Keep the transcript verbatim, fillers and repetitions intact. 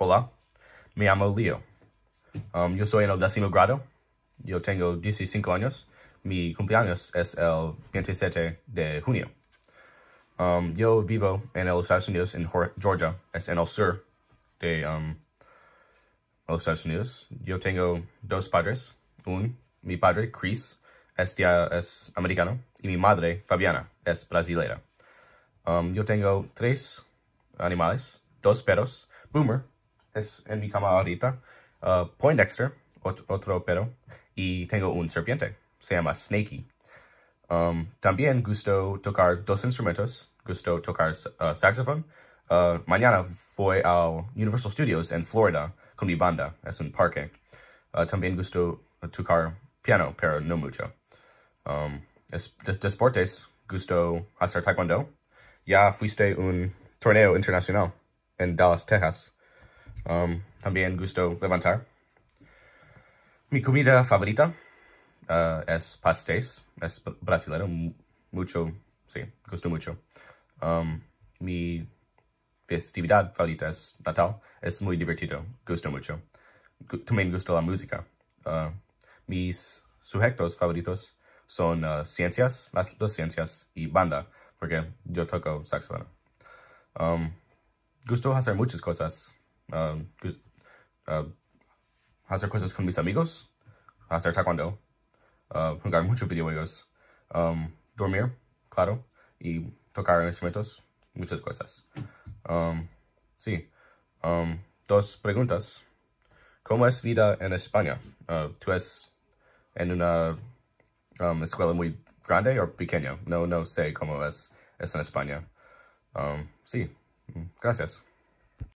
Hola, me llamo Leo. Um, yo soy en el décimo grado. Yo tengo dieciséis años. Mi cumpleaños es el veintisiete de junio. Um, yo vivo en los Estados Unidos, en Georgia, es en el sur de um, los Estados Unidos. Yo tengo dos padres. Un, mi padre, Chris, es, de, es americano, y mi madre, Fabiana, es brasileña. Um, yo tengo tres animales, dos perros. Boomer es en mi cama ahorita. Uh, Poindexter, otro, otro perro. Y tengo un serpiente, se llama Snakey. Um, también gusto tocar dos instrumentos. Gusto tocar uh, saxofón. Uh, mañana voy al Universal Studios en Florida con mi banda. Es un parque. Uh, también gusto tocar piano, pero no mucho. Um, es, de, deportes, gusto hacer taekwondo. Ya fuiste un torneo internacional en Dallas, Texas. Um, también gusto levantar. Mi comida favorita uh, es pastéis. Es brasileño. Mucho, sí, gusto mucho. Um, mi festividad favorita es Natal. Es muy divertido. Gusto mucho. Gu también gusto la música. Uh, mis sujetos favoritos son uh, ciencias, las dos ciencias y banda, porque yo toco saxofón. Um, gusto hacer muchas cosas. Um, gust uh, hacer cosas con mis amigos, hacer taekwondo, uh, jugar muchos videojuegos, um, dormir, claro, y tocar instrumentos, muchas cosas. Um, sí. Um, dos preguntas. ¿Cómo es vida en España? Uh, ¿Tú es en una um, escuela muy grande o pequeña? No, no sé cómo es, es en España. Um, sí, gracias.